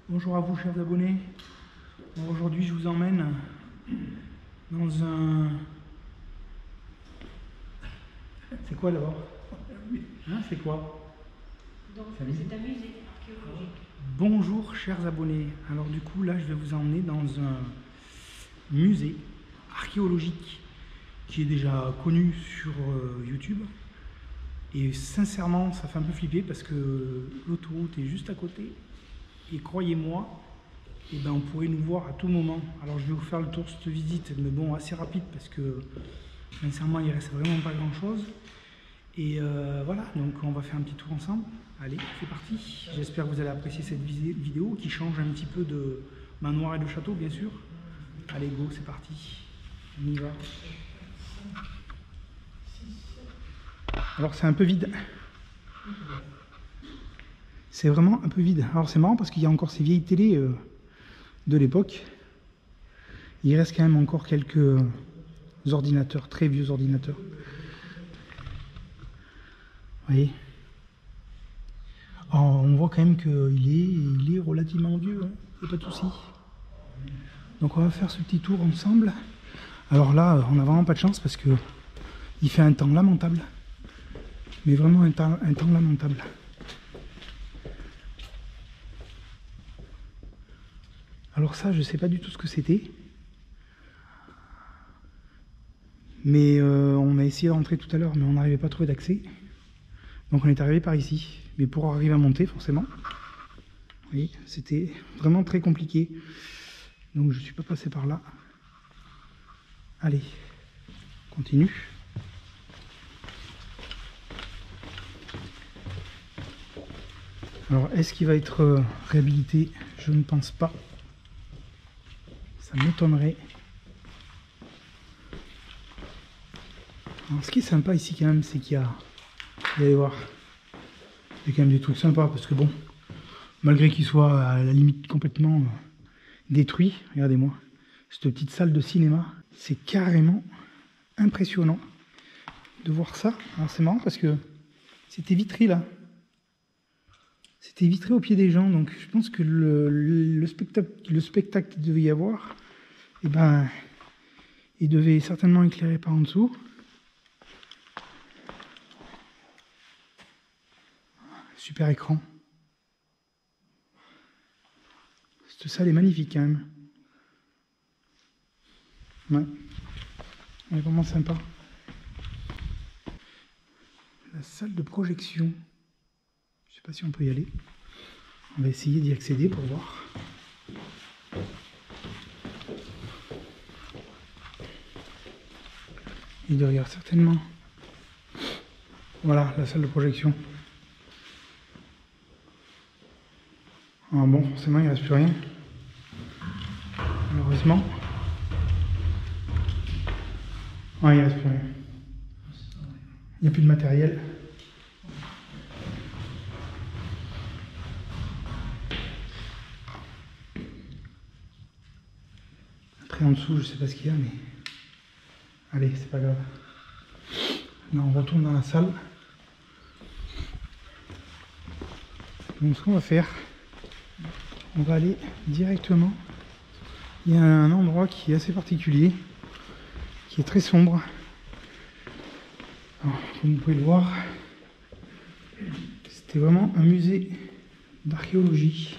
Bonjour à vous chers abonnés. Bon, aujourd'hui je vous emmène dans un... C'est quoi d'abord? Hein, c'est quoi? Donc c'est un musée archéologique. Bonjour chers abonnés. Alors du coup là je vais vous emmener dans un musée archéologique qui est déjà connu sur YouTube. Et sincèrement ça fait un peu flipper parce que l'autoroute est juste à côté. Et croyez-moi, eh ben, on pourrait nous voir à tout moment. Alors je vais vous faire le tour de cette visite, mais bon, assez rapide parce que sincèrement il reste vraiment pas grand chose. Et voilà, donc on va faire un petit tour ensemble. Allez, c'est parti. J'espère que vous allez apprécier cette vidéo qui change un petit peu de manoir et de château, bien sûr. Allez, go, c'est parti. On y va. Alors c'est un peu vide. C'est vraiment un peu vide. Alors c'est marrant parce qu'il y a encore ces vieilles télés de l'époque. Il reste quand même encore quelques ordinateurs, très vieux ordinateurs. Vous voyez. Alors, on voit quand même qu'il est relativement vieux, hein. Il n'y a pas de souci. Donc on va faire ce petit tour ensemble. Alors là, on n'a vraiment pas de chance parce que il fait un temps lamentable. Mais vraiment un temps lamentable. Alors ça, je sais pas du tout ce que c'était. Mais on a essayé d'entrer tout à l'heure, mais on n'arrivait pas à trouver d'accès. Donc on est arrivé par ici. Mais pour arriver à monter, forcément, oui, c'était vraiment très compliqué. Donc je ne suis pas passé par là. Allez, on continue. Alors, est-ce qu'il va être réhabilité? Je ne pense pas. Ça m'étonnerait. Alors, ce qui est sympa ici quand même, c'est qu'il y a... Vous allez voir. Il y a quand même des trucs sympas parce que bon, malgré qu'il soit à la limite complètement détruit, regardez-moi, cette petite salle de cinéma, c'est carrément impressionnant de voir ça. Alors c'est marrant parce que c'était vitré là. C'était vitré au pied des gens, donc je pense que le spectacle qu'il devait y avoir, eh ben, il devait certainement éclairer par en dessous. Super écran. Cette salle est magnifique quand même. Ouais. Elle est vraiment sympa. La salle de projection. Je sais pas si on peut y aller. On va essayer d'y accéder pour voir. Et derrière certainement. Voilà la salle de projection. Ah bon, forcément il ne reste plus rien. Malheureusement. Ah, il ne reste plus rien. Il n'y a plus de matériel. Après en dessous, je sais pas ce qu'il y a, mais... Allez, c'est pas grave. Là, on retourne dans la salle. Donc ce qu'on va faire, on va aller directement. Il y a un endroit qui est assez particulier, qui est très sombre. Alors, comme vous pouvez le voir, c'était vraiment un musée d'archéologie.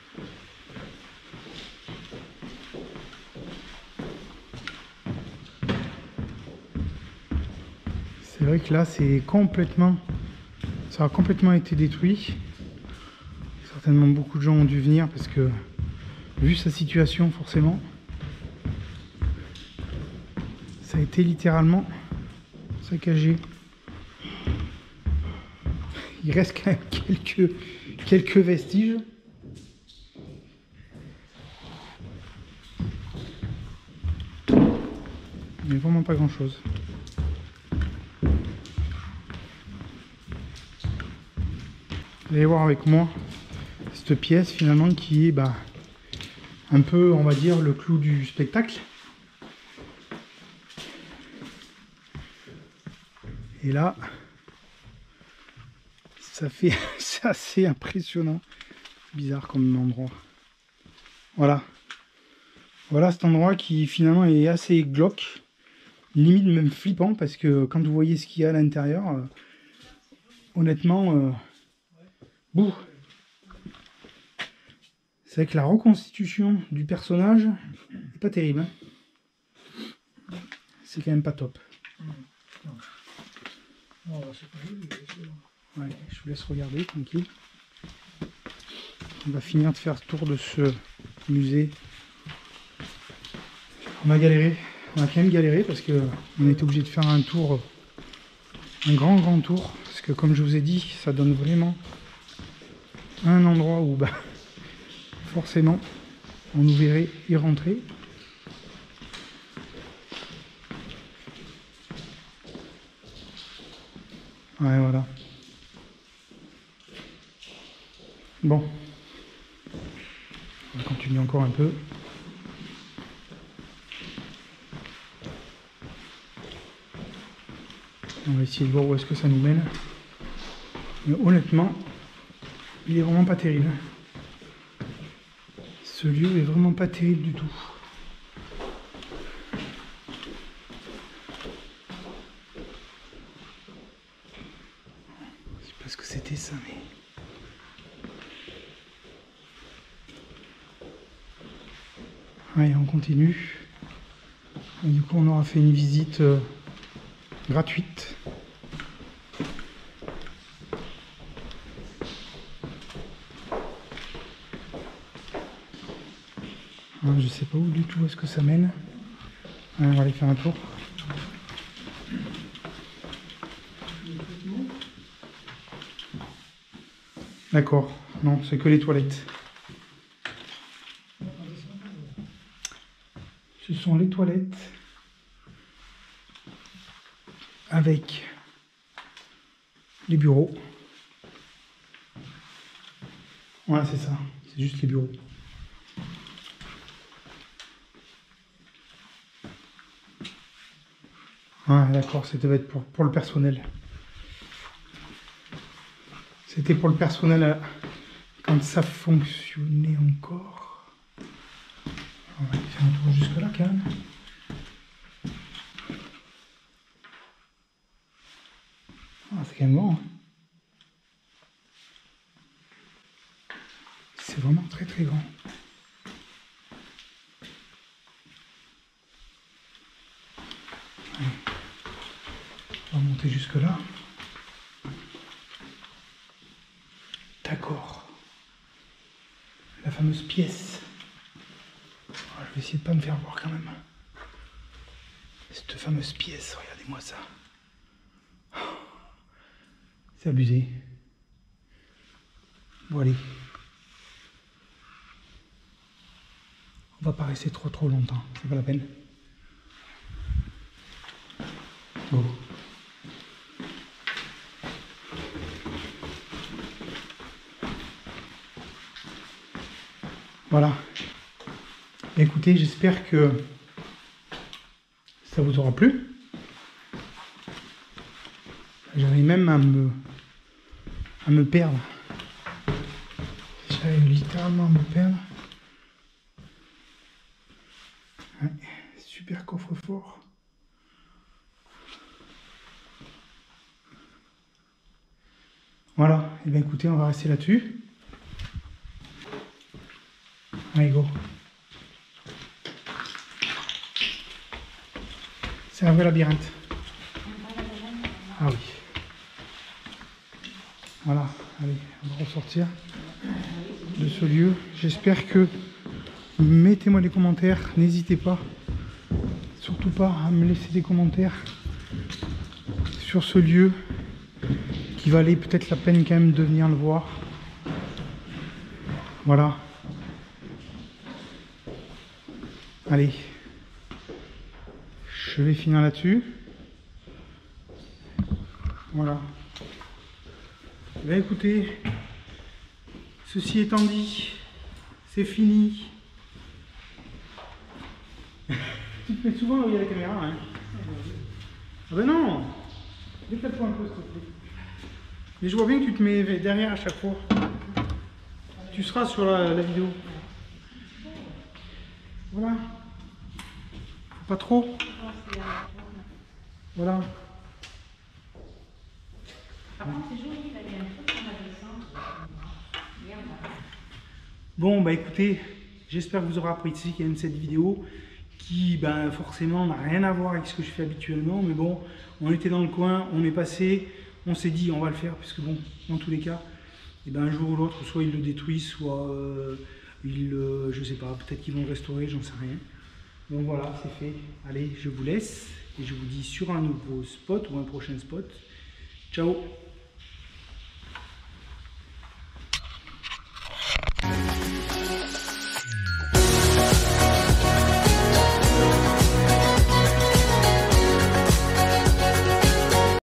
C'est vrai que là, c'est complètement... Ça a complètement été détruit. Certainement beaucoup de gens ont dû venir parce que, vu sa situation, forcément, ça a été littéralement saccagé. Il reste quand même quelques vestiges. Mais vraiment pas grand chose. Vous allez voir avec moi cette pièce finalement qui est un peu, on va dire, le clou du spectacle. Et là, ça fait, c'est assez impressionnant. Bizarre comme endroit. Voilà. Voilà cet endroit qui finalement est assez glauque. Limite même flippant parce que quand vous voyez ce qu'il y a à l'intérieur, honnêtement, bouh. C'est vrai que la reconstitution du personnage n'est pas terrible. Hein. C'est quand même pas top. Ouais, je vous laisse regarder tranquille. On va finir de faire le tour de ce musée. On a galéré. On a quand même galéré parce que on était obligé de faire un tour, un grand tour, parce que comme je vous ai dit, ça donne vraiment un endroit où bah, forcément on nous verrait y rentrer. Ouais, voilà. Bon, on va continuer encore un peu. On va essayer de voir où est-ce que ça nous mène. Mais honnêtement, il est vraiment pas terrible. Ce lieu est vraiment pas terrible du tout. Je sais pas ce que c'était ça, mais... Allez, on continue. Et du coup, on aura fait une visite gratuite. Je sais pas où du tout est-ce que ça mène. Ouais, on va aller faire un tour. D'accord, non, c'est que les toilettes. Ce sont les toilettes avec les bureaux. Ouais, c'est ça, c'est juste les bureaux. Ouais, d'accord, ça devait être pour le personnel. C'était pour le personnel quand ça fonctionnait encore. On va aller faire un tour jusque là, quand même. Ah, c'est quand même grand. Hein. C'est vraiment très grand. Allez. On va monter jusque là. D'accord. La fameuse pièce. Je vais essayer de pas me faire voir quand même. Cette fameuse pièce, regardez-moi ça. C'est abusé. Bon allez. On va pas rester trop longtemps, c'est pas la peine. Bon. Voilà. Écoutez, j'espère que ça vous aura plu. J'arrive même à me perdre. J'arrive littéralement à me perdre. Ouais, super coffre-fort. Voilà, et bien écoutez, on va rester là-dessus. Allez, go. C'est un vrai labyrinthe. Ah oui. Voilà, allez, on va ressortir de ce lieu. J'espère que... Mettez-moi les commentaires, n'hésitez pas. Surtout pas à me laisser des commentaires sur ce lieu qui valait peut-être la peine quand même de venir le voir. Voilà. Allez. Je vais finir là-dessus. Voilà. Ben écoutez, ceci étant dit, c'est fini. Tu te mets souvent là où il y a la caméra, hein. Ah ben non. Décale-toi un peu, s'il te plaît. Mais je vois bien que tu te mets derrière à chaque fois. Tu seras sur la vidéo. Voilà. Pas trop. Voilà. Par contre, c'est joli, là, il y a un truc dans la descente. Merde. Bon, bah écoutez, j'espère que vous aurez apprécié quand même cette vidéo qui, ben, forcément, n'a rien à voir avec ce que je fais habituellement. Mais bon, on était dans le coin, on est passé, on s'est dit, on va le faire, puisque bon, dans tous les cas, et ben, un jour ou l'autre, soit ils le détruisent, soit je sais pas, peut-être qu'ils vont le restaurer, j'en sais rien. Donc voilà, c'est fait. Allez, je vous laisse et je vous dis sur un nouveau spot ou un prochain spot. Ciao!